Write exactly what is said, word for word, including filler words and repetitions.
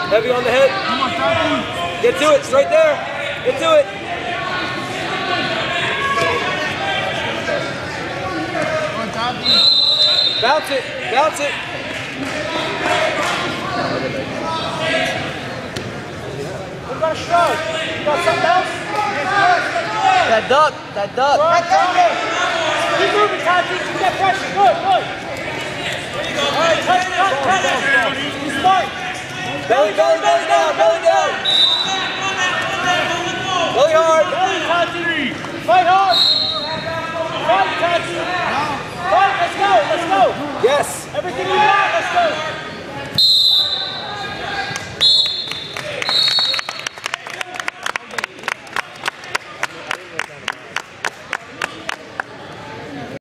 Heavy on the head. Get to it, straight there. Get to it. Bounce it, bounce it. What about a shrug? You got something else? That duck, that duck. Keep moving, Tati. Keep that pressure. Good, good. All right, touch, touch, touch. Be smart. Belly, belly, belly down, belly down. Belly hard. Belly, Tati. Fight hard. Fight, Tati. Fight, let's go, let's go. Yes. Everything you